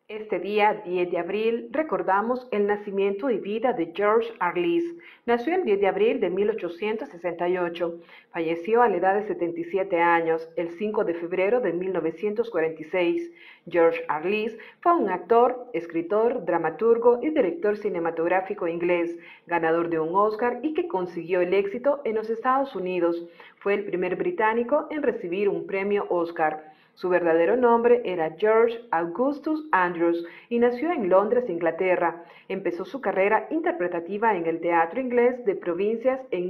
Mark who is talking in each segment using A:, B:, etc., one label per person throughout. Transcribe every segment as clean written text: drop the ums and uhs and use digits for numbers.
A: Este día, 10 de abril, recordamos el nacimiento y vida de George Arliss. Nació el 10 de abril de 1868. Falleció a la edad de 77 años, el 5 de febrero de 1946. George Arliss fue un actor, escritor, dramaturgo y director cinematográfico inglés, ganador de un Oscar y que consiguió el éxito en los Estados Unidos. Fue el primer británico en recibir un premio Oscar. Su verdadero nombre era George Augustus Andrews y nació en Londres, Inglaterra. Empezó su carrera interpretativa en el Teatro Inglés de Provincias en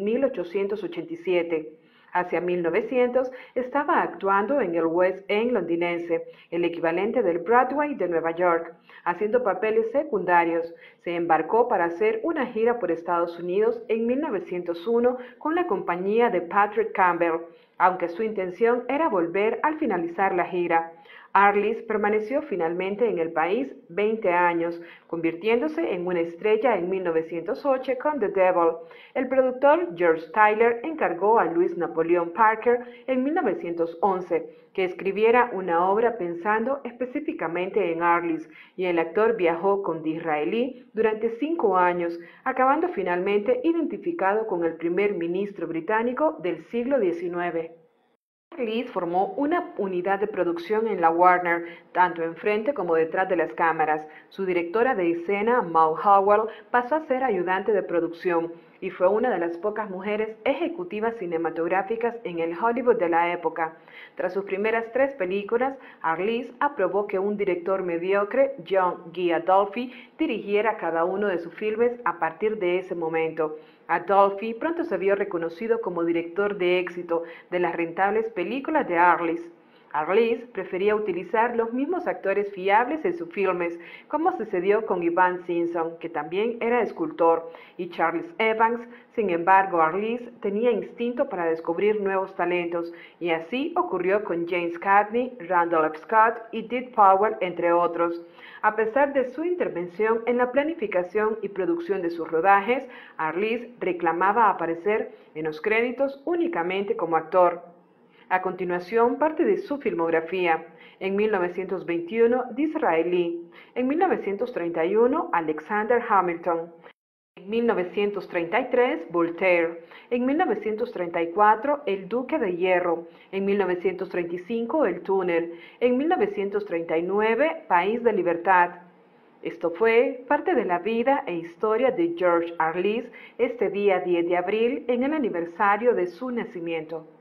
A: 1887. Hacia 1900 estaba actuando en el West End londinense, el equivalente del Broadway de Nueva York, haciendo papeles secundarios. Se embarcó para hacer una gira por Estados Unidos en 1901 con la compañía de Patrick Campbell, aunque su intención era volver al finalizar la gira. Arliss permaneció finalmente en el país 20 años, convirtiéndose en una estrella en 1908 con The Devil. El productor George Tyler encargó a Louis Napoleon Parker en 1911 que escribiera una obra pensando específicamente en Arliss, y el actor viajó con Disraeli durante 5 años, acabando finalmente identificado con el primer ministro británico del siglo XIX. Arliss formó una unidad de producción en la Warner, tanto enfrente como detrás de las cámaras. Su directora de escena, Maud Howell, pasó a ser ayudante de producción y fue una de las pocas mujeres ejecutivas cinematográficas en el Hollywood de la época. Tras sus primeras 3 películas, Arliss aprobó que un director mediocre, John G. Adolphi, dirigiera cada uno de sus filmes a partir de ese momento. Adolphi pronto se vio reconocido como director de éxito de las rentables películas de Arliss. Arliss prefería utilizar los mismos actores fiables en sus filmes, como sucedió con Ivan Simpson, que también era escultor, y Charles Evans. Sin embargo, Arliss tenía instinto para descubrir nuevos talentos, y así ocurrió con James Cagney, Randolph Scott y Dick Powell, entre otros. A pesar de su intervención en la planificación y producción de sus rodajes, Arliss reclamaba aparecer en los créditos únicamente como actor. A continuación, parte de su filmografía. En 1921, Disraeli. En 1931, Alexander Hamilton. En 1933, Voltaire. En 1934, El Duque de Hierro. En 1935, El Túnel. En 1939, País de Libertad. Esto fue parte de la vida e historia de George Arliss este día 10 de abril en el aniversario de su nacimiento.